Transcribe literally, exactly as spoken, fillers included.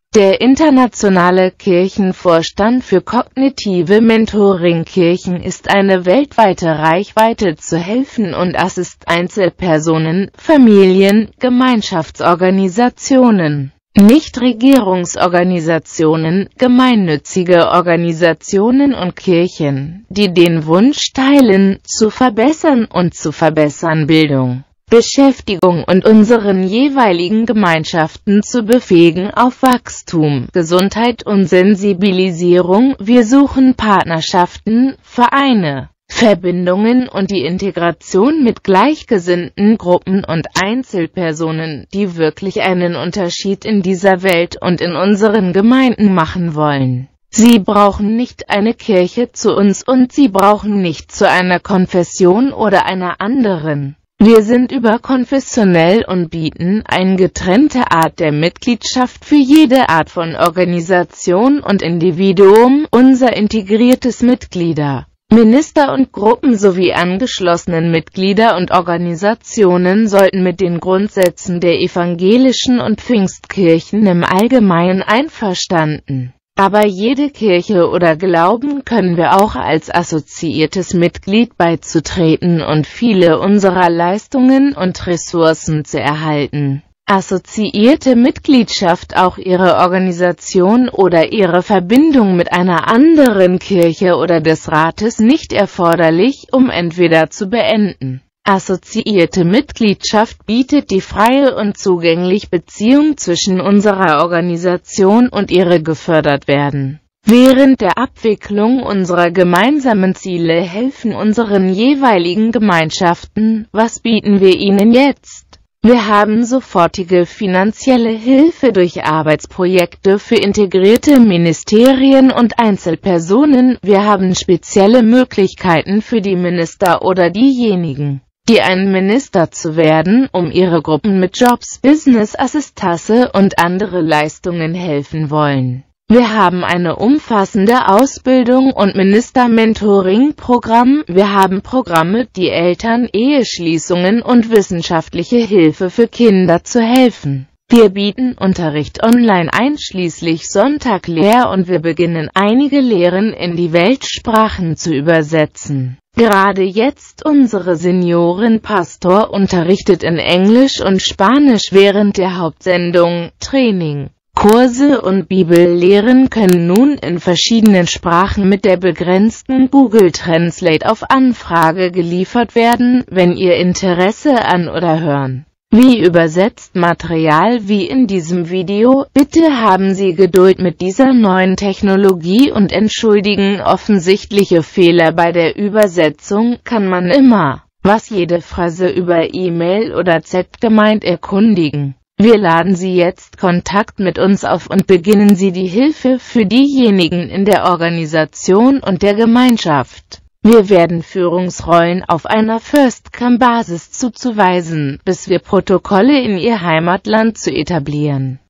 Der Internationale Kirchenvorstand für kognitive Mentoring Kirchen ist eine weltweite Reichweite zu helfen und assist Einzelpersonen, Familien, Gemeinschaftsorganisationen, Nichtregierungsorganisationen, gemeinnützige Organisationen und Kirchen, die den Wunsch teilen, zu verbessern und zu verbessern Bildung, Beschäftigung und unseren jeweiligen Gemeinschaften zu befähigen auf Wachstum, Gesundheit und Sensibilisierung. Wir suchen Partnerschaften, Vereine, Verbindungen und die Integration mit gleichgesinnten Gruppen und Einzelpersonen, die wirklich einen Unterschied in dieser Welt und in unseren Gemeinden machen wollen. Sie brauchen nicht eine Kirche zu uns und sie brauchen nicht zu einer Konfession oder einer anderen. Wir sind überkonfessionell und bieten eine getrennte Art der Mitgliedschaft für jede Art von Organisation und Individuum, unser integriertes Mitglieder, Minister und Gruppen sowie angeschlossenen Mitglieder und Organisationen sollten mit den Grundsätzen der evangelischen und Pfingstkirchen im Allgemeinen einverstanden. Aber jede Kirche oder Glauben können wir auch als assoziiertes Mitglied beizutreten und viele unserer Leistungen und Ressourcen zu erhalten. Assoziierte Mitgliedschaft, auch Ihre Organisation oder Ihre Verbindung mit einer anderen Kirche oder des Rates nicht erforderlich, um entweder zu beenden. Assoziierte Mitgliedschaft bietet die freie und zugängliche Beziehung zwischen unserer Organisation und ihre gefördert werden. Während der Abwicklung unserer gemeinsamen Ziele helfen unseren jeweiligen Gemeinschaften. Was bieten wir ihnen jetzt? Wir haben sofortige finanzielle Hilfe durch Arbeitsprojekte für integrierte Ministerien und Einzelpersonen. Wir haben spezielle Möglichkeiten für die Minister oder diejenigen, die ein Minister zu werden, um ihre Gruppen mit Jobs, Business Assistance und andere Leistungen helfen wollen. Wir haben eine umfassende Ausbildung und Minister-Mentoring-Programm. Wir haben Programme, die Eltern, Eheschließungen und wissenschaftliche Hilfe für Kinder zu helfen. Wir bieten Unterricht online einschließlich Sonntaglehr und wir beginnen einige Lehren in die Weltsprachen zu übersetzen. Gerade jetzt unsere Seniorenpastor unterrichtet in Englisch und Spanisch während der Hauptsendung. Training, Kurse und Bibellehren können nun in verschiedenen Sprachen mit der begrenzten Google Translate auf Anfrage geliefert werden, wenn ihr Interesse an oder hören, wie übersetzt Material wie in diesem Video. Bitte haben Sie Geduld mit dieser neuen Technologie und entschuldigen offensichtliche Fehler bei der Übersetzung. Kann man immer, was jede Phrase über E-Mail oder Z-Gemeint erkundigen. Wir laden Sie jetzt Kontakt mit uns auf und beginnen Sie die Hilfe für diejenigen in der Organisation und der Gemeinschaft. Wir werden Führungsrollen auf einer First-Come-Basis zuzuweisen, bis wir Protokolle in Ihr Heimatland zu etablieren.